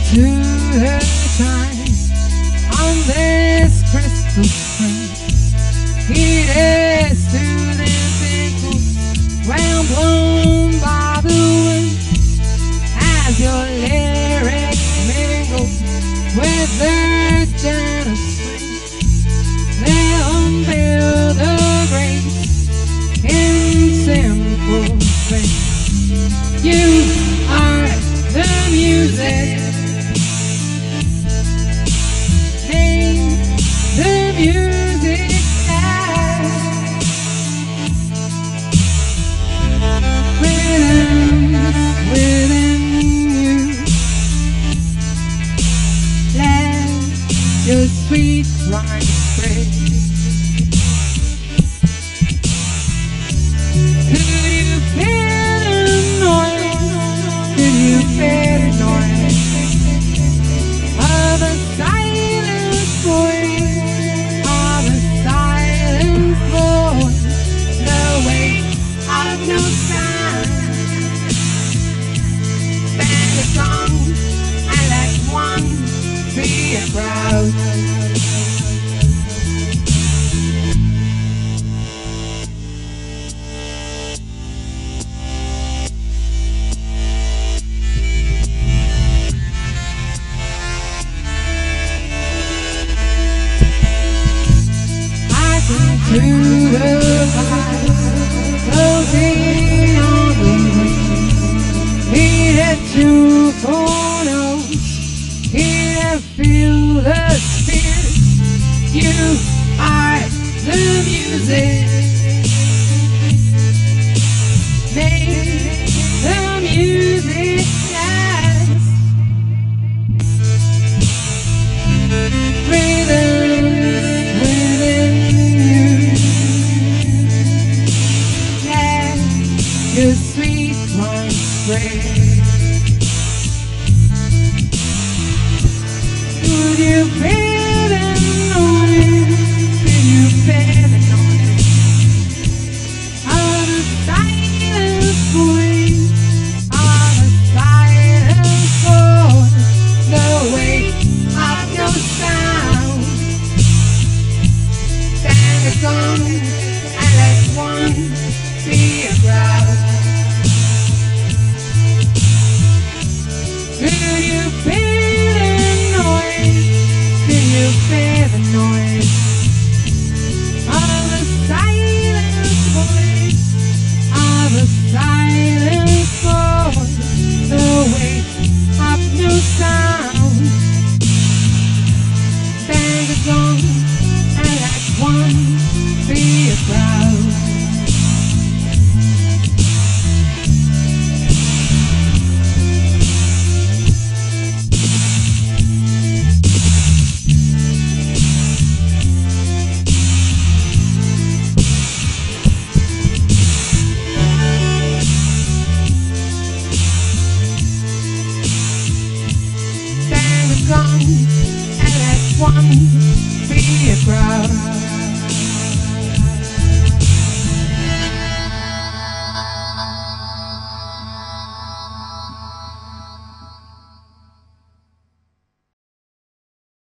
to the shine on this crystal spring. It is to the people well blown by the wind, as your lyrics mingle with their gentle swing. They'll unveil the grace in simple things. You are the music. The music within you. Let your sweet rhyme spread. Could you feel the noise? Could you feel the noise of a silent voice? No sound, band a song, and let one be a crowd. I come to the fire, floating on the wind. Here to follow, here feel the spirit. You are the music. Make the music last. Rhythm within you. Your sweet one spread. Could you feel the noise? Could you feel the noise of the silent voice? Of the silent voice, the weight of your sound. Stand a song.